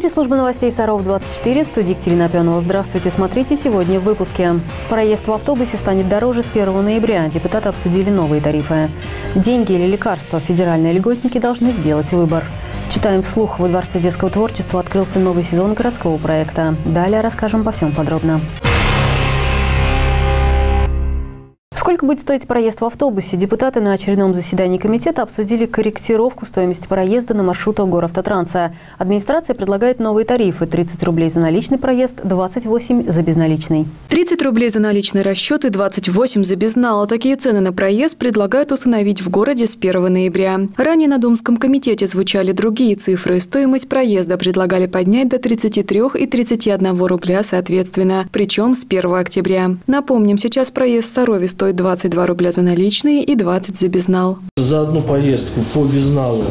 эфире служба новостей Саров-24, в студии Екатерина Пионова. Здравствуйте, смотрите сегодня в выпуске. Проезд в автобусе станет дороже с 1 ноября. Депутаты обсудили новые тарифы. Деньги или лекарства? Федеральные льготники должны сделать выбор. Читаем вслух. Во Дворце детского творчества открылся новый сезон городского проекта. Далее расскажем обо всем подробно. Сколько будет стоить проезд в автобусе? Депутаты на очередном заседании комитета обсудили корректировку стоимости проезда на маршрутах Горавтотранса. Администрация предлагает новые тарифы – 30 рублей за наличный проезд, 28 за безналичный. 30 рублей за наличный расчет и 28 за безнал. Такие цены на проезд предлагают установить в городе с 1 ноября. Ранее на Думском комитете звучали другие цифры. Стоимость проезда предлагали поднять до 33 и 31 рубля соответственно, причем с 1 октября. Напомним, сейчас проезд в Сарове стоит 22 рубля за наличные и 20 за безнал. За одну поездку по безналу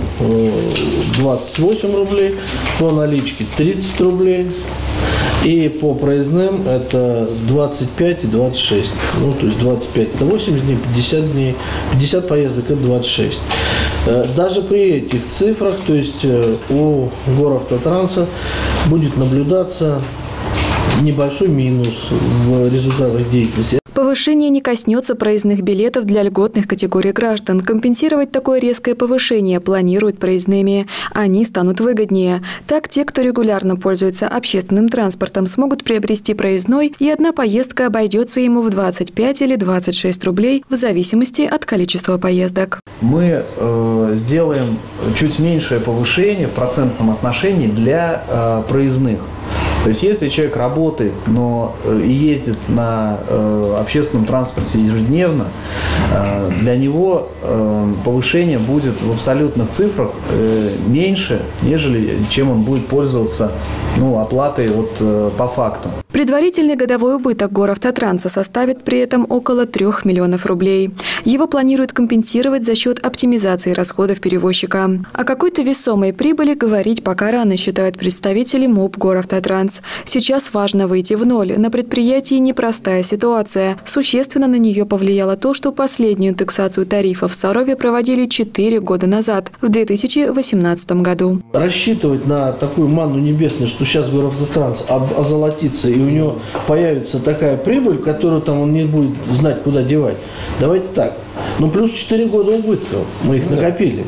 28 рублей, по наличке 30 рублей. И по проездным это 25 и 26. Ну, то есть 25 это 80 дней, 50 дней, 50 поездок это 26. Даже при этих цифрах, то есть у Горавтотранса будет наблюдаться небольшой минус в результатах деятельности. Повышение не коснется проездных билетов для льготных категорий граждан. Компенсировать такое резкое повышение планируют проездными. Они станут выгоднее. Так, те, кто регулярно пользуется общественным транспортом, смогут приобрести проездной, и одна поездка обойдется ему в 25 или 26 рублей в зависимости от количества поездок. Мы сделаем чуть меньшее повышение в процентном отношении для проездных. То есть, если человек работает, но и ездит на общественном транспорте ежедневно, для него повышение будет в абсолютных цифрах меньше, нежели чем он будет пользоваться оплатой по факту. Предварительный годовой убыток Горавтотранса составит при этом около 3 миллионов рублей. Его планируют компенсировать за счет оптимизации расходов перевозчика. О какой-то весомой прибыли говорить пока рано, считают представители МУП Горавтотранс. Сейчас важно выйти в ноль. На предприятии непростая ситуация. Существенно на нее повлияло то, что последнюю индексацию тарифов в Сарове проводили 4 года назад, в 2018 году. Рассчитывать на такую манну небесную, что сейчас Горавтотранс озолотится и у него появится такая прибыль, которую он не будет знать, куда девать. Давайте так. Плюс 4 года убытков. Мы их накопили.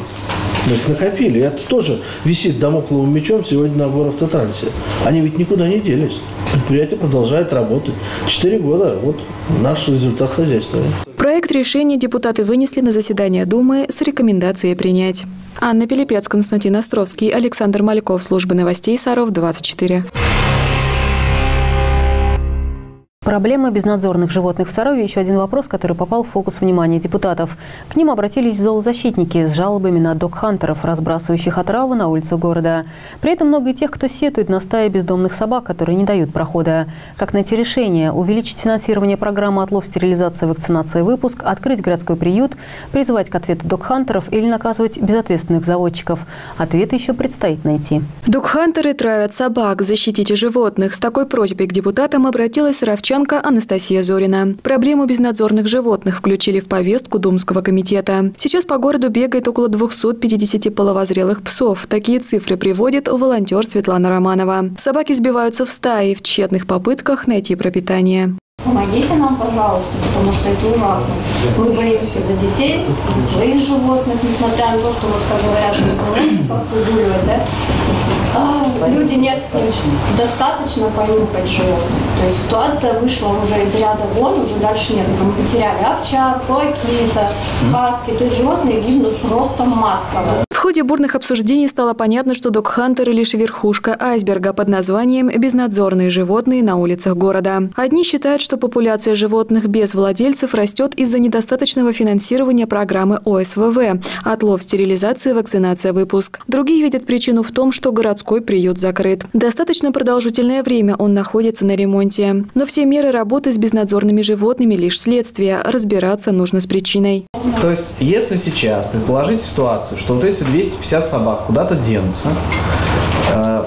Это тоже висит дамокловым мечом сегодня на Горавтотрансе. Они ведь никуда не делись. Предприятие продолжает работать. 4 года – наш результат хозяйства. Проект решения депутаты вынесли на заседание Думы с рекомендацией принять. Анна Пилипец, Константин Островский, Александр Мальков, служба новостей Саров-24. Проблема безнадзорных животных в Сарове – еще один вопрос, который попал в фокус внимания депутатов. К ним обратились зоозащитники с жалобами на догхантеров, разбрасывающих отраву на улицу города. При этом много и тех, кто сетует на стаи бездомных собак, которые не дают прохода. Как найти решение? Увеличить финансирование программы «Отлов, стерилизация, вакцинация, выпуск», открыть городской приют, призывать к ответу догхантеров или наказывать безответственных заводчиков? Ответы еще предстоит найти. Догхантеры травят собак. Защитите животных. С такой просьбой к депутатам обратилась саровчанка Анастасия Зорина. Проблему безнадзорных животных включили в повестку Думского комитета. Сейчас по городу бегает около 250 половозрелых псов. Такие цифры приводит волонтер Светлана Романова. Собаки сбиваются в стаи в тщетных попытках найти пропитание. Помогите нам, пожалуйста, потому что это ужасно. Мы боимся за детей, за своих животных, несмотря на то, что, как говорят, как выгуливать, да? Люди нет достаточно понюхать животных. То есть ситуация вышла уже из ряда вон, уже дальше нет. Мы потеряли овчар, какие-то хаски. То есть животные гибнут просто массово. В ходе бурных обсуждений стало понятно, что догхантеры – лишь верхушка айсберга под названием «безнадзорные животные на улицах города». Одни считают, что популяция животных без владельцев растет из-за недостаточного финансирования программы ОСВВ – «Отлов, стерилизация, вакцинация, выпуск». Другие видят причину в том, что городской приют закрыт. Достаточно продолжительное время он находится на ремонте. Но все меры работы с безнадзорными животными – лишь следствие. Разбираться нужно с причиной. То есть, если сейчас предположить ситуацию, что эти 250 собак куда-то денутся,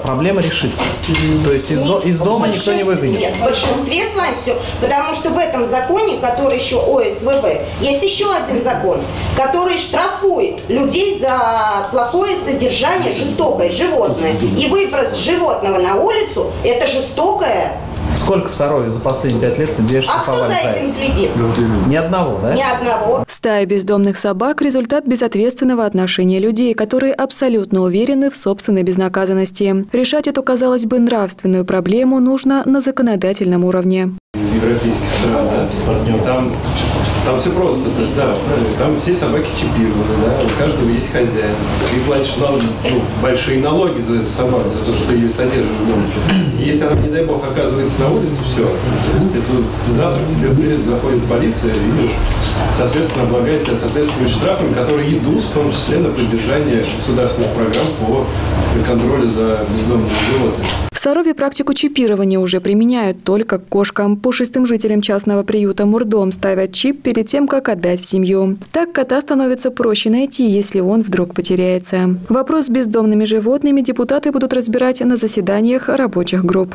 проблема решится. То есть из дома никто не выгонит. Нет, в большинстве своем все. Потому что в этом законе, который еще ОСВВ, есть еще один закон, который штрафует людей за плохое содержание, жестокое животное. И выброс животного на улицу – это жестокое. Сколько в Сарове за последние 5 лет людей штрафовали? А кто за этим следит? Ни одного, да? Ни одного. Стая бездомных собак – результат безответственного отношения людей, которые абсолютно уверены в собственной безнаказанности. Решать эту, казалось бы, нравственную проблему нужно на законодательном уровне. Из европейских стран, да, там все просто, то есть, да, там все собаки чипированы, да, у каждого есть хозяин. Ты платишь большие налоги за эту собаку, за то, что ты ее содержишь в доме. И если она, не дай бог, оказывается на улице, все. То есть завтра к тебе в дверь заходит полиция и, соответственно, облагает тебя соответствующими штрафами, которые идут в том числе на поддержание государственных программ по контролю за бездомными животными. В Сарове практику чипирования уже применяют только к кошкам. Пушистым жителям частного приюта «Мурдом» ставят чип перед тем, как отдать в семью. Так кота становится проще найти, если он вдруг потеряется. Вопрос с бездомными животными депутаты будут разбирать на заседаниях рабочих групп.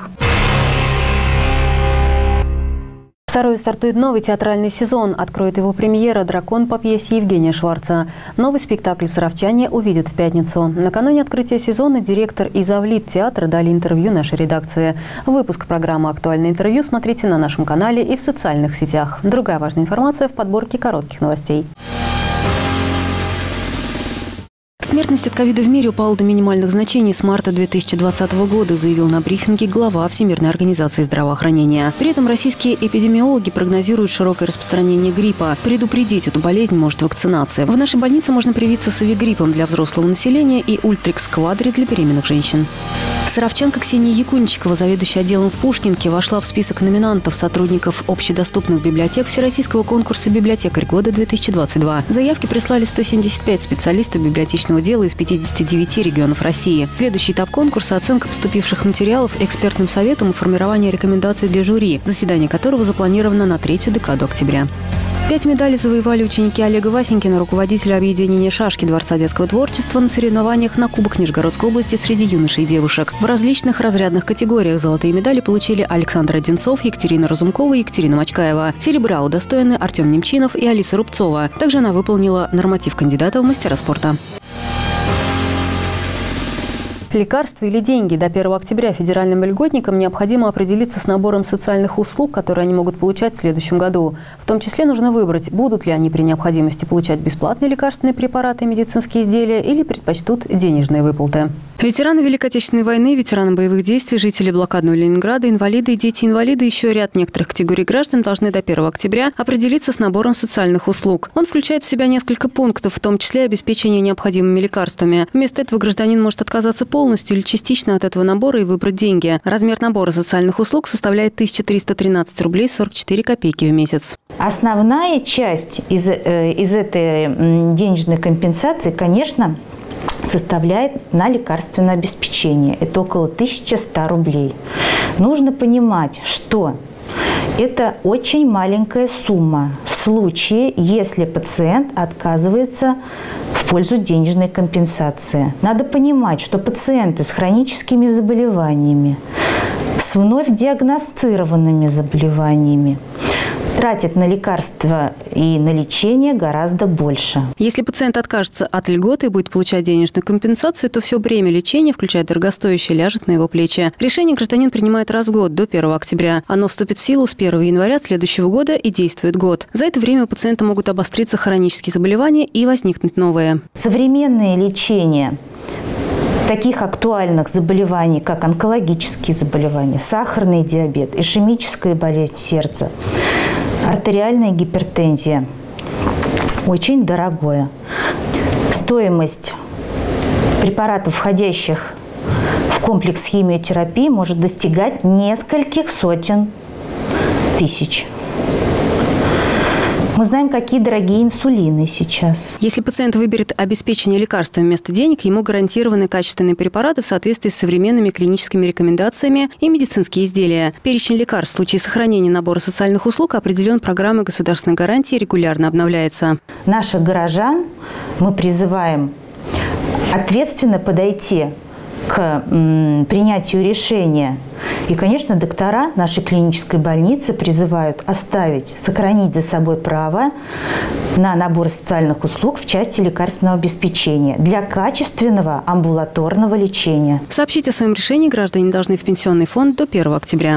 В Сарове стартует новый театральный сезон. Откроет его премьера «Дракон» по пьесе Евгения Шварца. Новый спектакль саровчане увидят в пятницу. Накануне открытия сезона директор и завлит театра дали интервью нашей редакции. Выпуск программы «Актуальное интервью» смотрите на нашем канале и в социальных сетях. Другая важная информация в подборке коротких новостей. Смертность от ковида в мире упала до минимальных значений с марта 2020 года, заявил на брифинге глава Всемирной организации здравоохранения. При этом российские эпидемиологи прогнозируют широкое распространение гриппа. Предупредить эту болезнь может вакцинация. В нашей больнице можно привиться с авигриппом для взрослого населения и ультрикс-квадри для беременных женщин. Саровчанка Ксения Якунчикова, заведующая отделом в Пушкинке, вошла в список номинантов сотрудников общедоступных библиотек Всероссийского конкурса «Библиотекарь года-2022». Заявки прислали 175 специалистов библиотечного дела из 59 регионов России. Следующий этап конкурса – оценка поступивших материалов экспертным советом и формирование рекомендаций для жюри, заседание которого запланировано на 3-ю декаду октября. 5 медалей завоевали ученики Олега Васенькина, руководителя объединения шашки Дворца детского творчества, на соревнованиях на Кубок Нижегородской области среди юношей и девушек. В различных разрядных категориях золотые медали получили Александр Одинцов, Екатерина Разумкова и Екатерина Мачкаева. Серебра удостоены Артем Немчинов и Алиса Рубцова. Также она выполнила норматив кандидата в мастера спорта. Лекарства или деньги? До 1 октября федеральным льготникам необходимо определиться с набором социальных услуг, которые они могут получать в следующем году. В том числе нужно выбрать, будут ли они при необходимости получать бесплатные лекарственные препараты и медицинские изделия или предпочтут денежные выплаты. Ветераны Великой Отечественной войны, ветераны боевых действий, жители блокадного Ленинграда, инвалиды и дети-инвалиды, еще ряд некоторых категорий граждан должны до 1 октября определиться с набором социальных услуг. Он включает в себя несколько пунктов, в том числе обеспечение необходимыми лекарствами. Вместо этого гражданин может отказаться полностью или частично от этого набора и выбрать деньги. Размер набора социальных услуг составляет 1313 рублей 44 копейки в месяц. Основная часть из этой денежной компенсации, конечно, составляет на лекарственное обеспечение. Это около 1100 рублей. Нужно понимать, что это очень маленькая сумма в случае, если пациент отказывается в пользу денежной компенсации. Надо понимать, что пациенты с хроническими заболеваниями, с вновь диагностированными заболеваниями тратят на лекарства и на лечение гораздо больше. Если пациент откажется от льготы и будет получать денежную компенсацию, то все бремя лечения, включая дорогостоящее, ляжет на его плечи. Решение гражданин принимает раз в год, до 1 октября. Оно вступит в силу с 1 января следующего года и действует год. За это время у пациента могут обостриться хронические заболевания и возникнуть новые. Современное лечение таких актуальных заболеваний, как онкологические заболевания, сахарный диабет, ишемическая болезнь сердца, артериальная гипертензия, очень дорогое. Стоимость препаратов, входящих в комплекс химиотерапии, может достигать нескольких сотен тысяч. Мы знаем, какие дорогие инсулины сейчас. Если пациент выберет обеспечение лекарствами вместо денег, ему гарантированы качественные препараты в соответствии с современными клиническими рекомендациями и медицинские изделия. Перечень лекарств в случае сохранения набора социальных услуг определен программой государственной гарантии и регулярно обновляется. Наших горожан мы призываем ответственно подойти к принятию решения. И, конечно, доктора нашей клинической больницы призывают сохранить за собой право на набор социальных услуг в части лекарственного обеспечения для качественного амбулаторного лечения. Сообщить о своем решении граждане должны в Пенсионный фонд до 1 октября.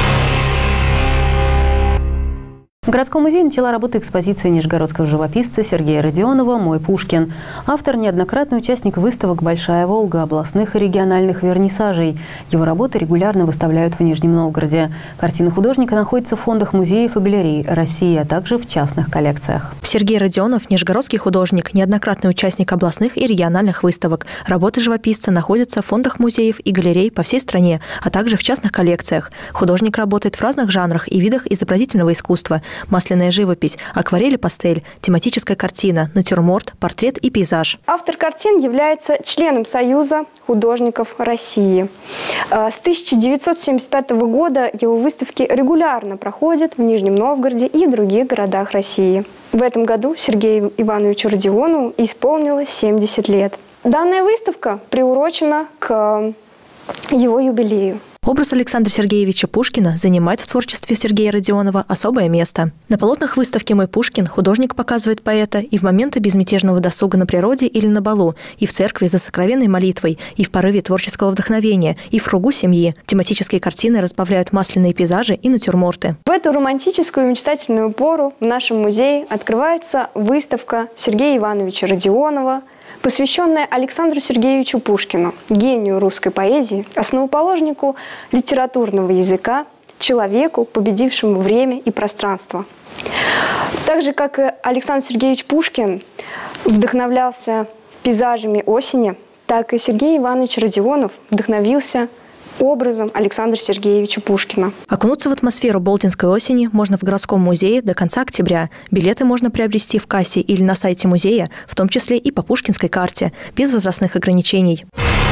В городском музее начала работу экспозиция нижегородского живописца Сергея Родионова «Мой Пушкин». Автор – неоднократный участник выставок «Большая Волга», областных и региональных вернисажей. Его работы регулярно выставляют в Нижнем Новгороде. Картины художника находятся в фондах музеев и галерей России, а также в частных коллекциях. Сергей Родионов – нижегородский художник, неоднократный участник областных и региональных выставок. Работы живописца находятся в фондах музеев и галерей по всей стране, а также в частных коллекциях. Художник работает в разных жанрах и видах изобразительного искусства – масляная живопись, акварель и пастель, тематическая картина, натюрморт, портрет и пейзаж. Автор картин является членом Союза художников России. С 1975 года его выставки регулярно проходят в Нижнем Новгороде и других городах России. В этом году Сергею Ивановичу Родионову исполнилось 70 лет. Данная выставка приурочена к его юбилею. Образ Александра Сергеевича Пушкина занимает в творчестве Сергея Родионова особое место. На полотнах выставки «Мой Пушкин» художник показывает поэта и в моменты безмятежного досуга на природе или на балу, и в церкви за сокровенной молитвой, и в порыве творческого вдохновения, и в кругу семьи. Тематические картины разбавляют масляные пейзажи и натюрморты. В эту романтическую и мечтательную пору в нашем музее открывается выставка Сергея Ивановича Родионова, посвященная Александру Сергеевичу Пушкину, гению русской поэзии, основоположнику литературного языка, человеку, победившему время и пространство. Так же, как и Александр Сергеевич Пушкин вдохновлялся пейзажами осени, так и Сергей Иванович Родионов вдохновился образом Александра Сергеевича Пушкина. Окунуться в атмосферу болдинской осени можно в городском музее до конца октября. Билеты можно приобрести в кассе или на сайте музея, в том числе и по Пушкинской карте, без возрастных ограничений.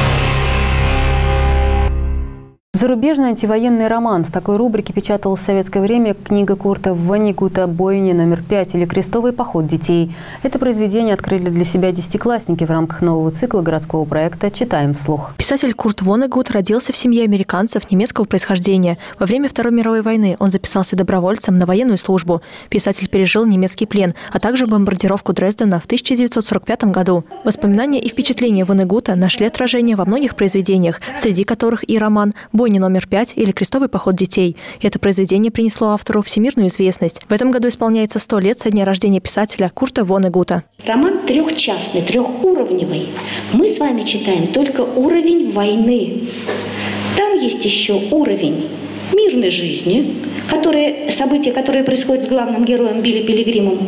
Зарубежный антивоенный роман. В такой рубрике печаталась в советское время книга Курта Воннегута «Бойня номер 5» или «Крестовый поход детей». Это произведение открыли для себя десятиклассники в рамках нового цикла городского проекта «Читаем вслух». Писатель Курт Воннегут родился в семье американцев немецкого происхождения. Во время Второй мировой войны он записался добровольцем на военную службу. Писатель пережил немецкий плен, а также бомбардировку Дрездена в 1945 году. Воспоминания и впечатления Воннегута нашли отражение во многих произведениях, среди которых и роман «Бойня номер 5» или «Крестовый поход детей». Это произведение принесло автору всемирную известность. В этом году исполняется 100 лет со дня рождения писателя Курта Воннегута. Роман трехчастный, трехуровневый. Мы с вами читаем только уровень войны. Там есть еще уровень мирной жизни, события, которые происходят с главным героем Билли Пилигримом,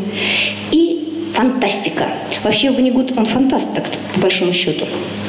и фантастика. Вообще Воннегут, он фантаст, так, по большому счету.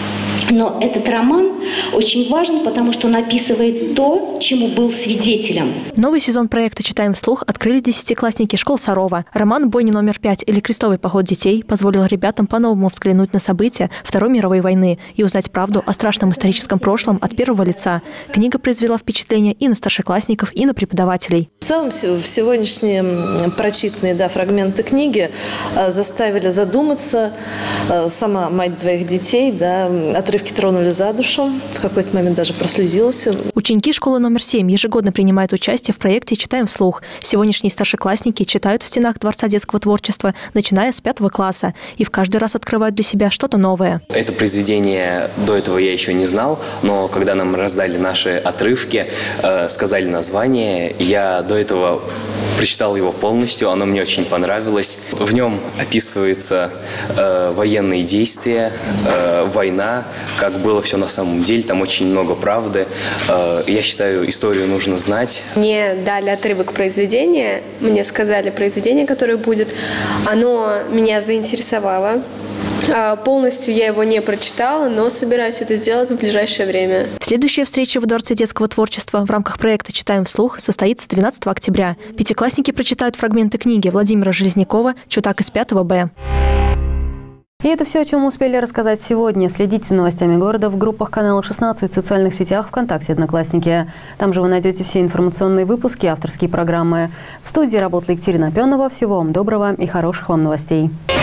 Но этот роман очень важен, потому что он описывает то, чему был свидетелем. Новый сезон проекта «Читаем вслух» открыли десятиклассники школ Сарова. Роман «Бойня номер 5» или «Крестовый поход детей» позволил ребятам по-новому взглянуть на события Второй мировой войны и узнать правду о страшном историческом прошлом от первого лица. Книга произвела впечатление и на старшеклассников, и на преподавателей. В целом, сегодняшние прочитанные фрагменты книги заставили задуматься. Сама мать двоих детей, отрывки тронули за душу. В какой-то момент даже прослезилась. Ученики школы номер 7 ежегодно принимают участие в проекте «Читаем вслух». Сегодняшние старшеклассники читают в стенах Дворца детского творчества, начиная с 5 класса, и в каждый раз открывают для себя что-то новое. Это произведение до этого я еще не знал, но когда нам раздали наши отрывки, сказали название, я до этого прочитал его полностью, оно мне очень понравилось. В нем описываются военные действия, война, как было все на самом деле, там очень много правды. Я считаю, историю нужно знать. Мне дали отрывок произведения, мне сказали произведение, которое будет. Оно меня заинтересовало. Полностью я его не прочитала, но собираюсь это сделать в ближайшее время. Следующая встреча в Дворце детского творчества в рамках проекта «Читаем вслух» состоится 12 октября. Пятиклассники прочитают фрагменты книги Владимира Железнякова «Чудак из 5 Б». И это все, о чем мы успели рассказать сегодня. Следите за новостями города в группах канала 16, в социальных сетях, ВКонтакте, Одноклассники. Там же вы найдете все информационные выпуски, авторские программы. В студии работала Екатерина Пенова. Всего вам доброго и хороших вам новостей.